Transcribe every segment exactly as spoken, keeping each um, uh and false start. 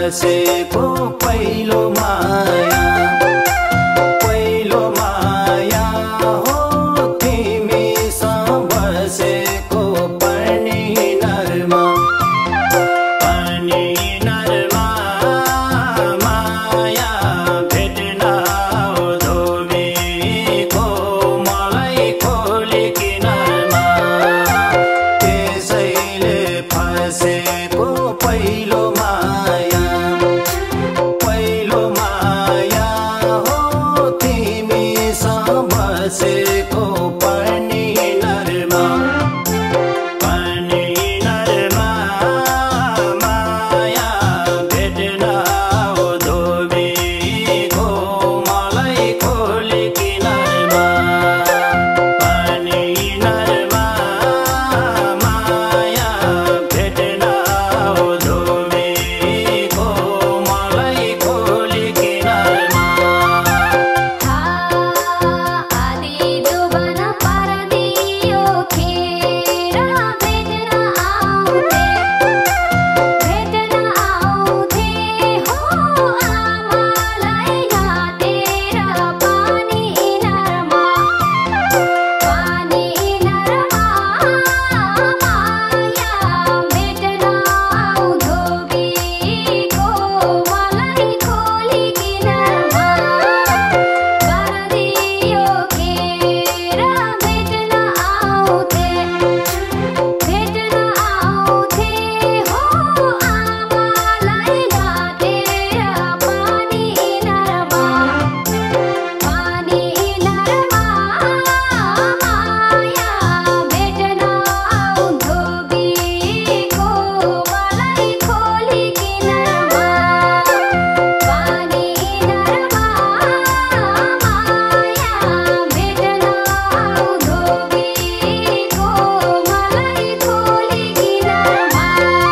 बसेको पहिलो माया पहिलो माया हो तिमीसँग बसेको पनिनरमा पनिनरमा माया भेट्न धोबीको मलाई खोली किनारमा त्यसैले फसेको पहिलो माया पहिलो माया हो तिमीसँग बसेको पनिनरमा पनिनरमा माया भेट्न धोबीको मलाई खोली किनारमा पनिनरमा माया भेट्न धोबीको मलाई खोली किनारमा आदि दुबन परदियो खेर भेट्न आउँथे भेट्न आउँथे हो आमालाई घाटेर पनिनरमा पनिनरमा माया भेट्न धोबीको मलाई खोली किनारमा परदियो खेर भेट्न आउँथे भेट्न आउँथे हो आमालाई घाटेर पनिनरमा पनिनरमा माया भेट्न धोबीको मलाई खोली किनारमा पनिनरमा माया भेट्न धोबीको मलाई खोली किनारमा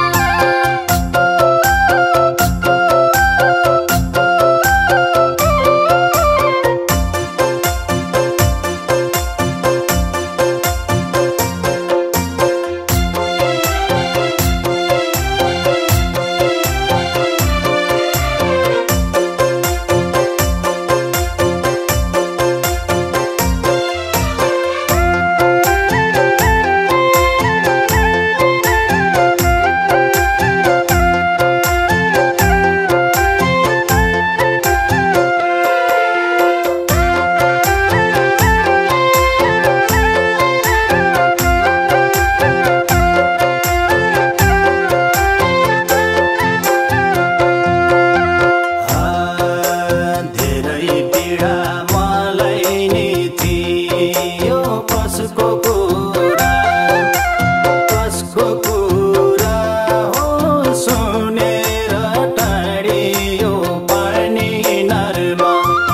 धेरै पीडा मलाई नि थियो कसको कुरा कसको कुरा हो सुनेर टाढियो पनिनरमा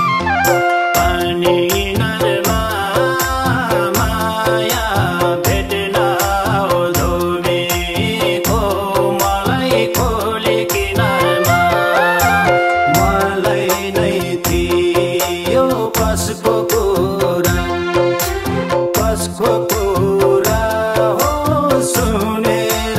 पनिनरमा माया भेट्न धोबीको मलाई खोली किनारमा मलाई नै थियो कसको कुरा कसको कुरा हो सुनेर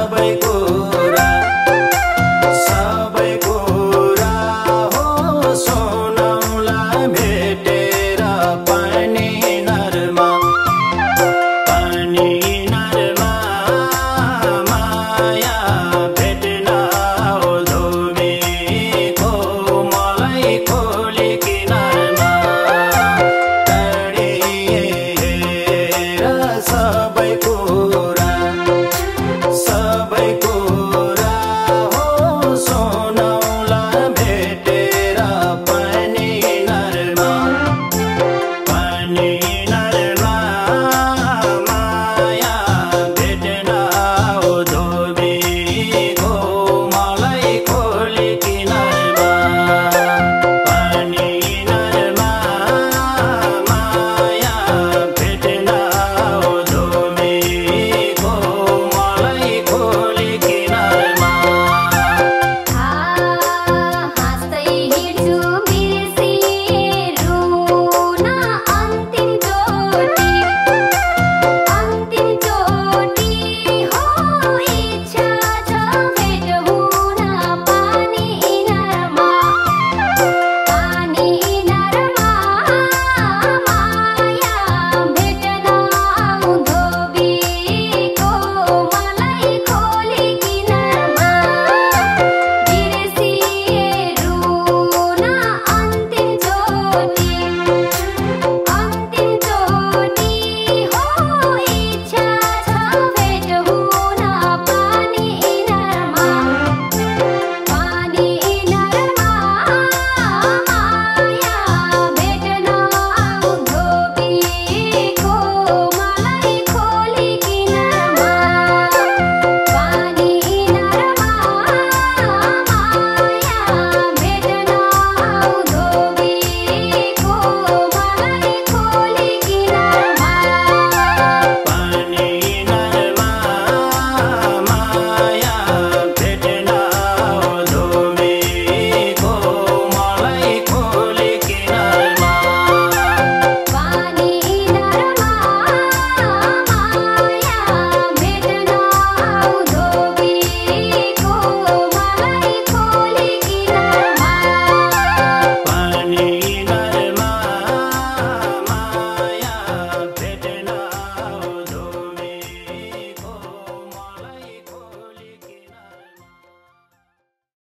सबै कुरा सबै कुरा हो सुनौला भेटेर पानी नरमा पानी नरमा माया भेट्न हो धुमीको मलाई खोली किनारमा टाढिएर सबै कुरा सबै कुरा हो सुनौला भेटेर पानी नरमा पानी नरमा माया भेट्न हो धोबीको मलाई खोली किनारमा पानी नरमा माया भेट्न हो धोबीको मलाई खोली किनारमा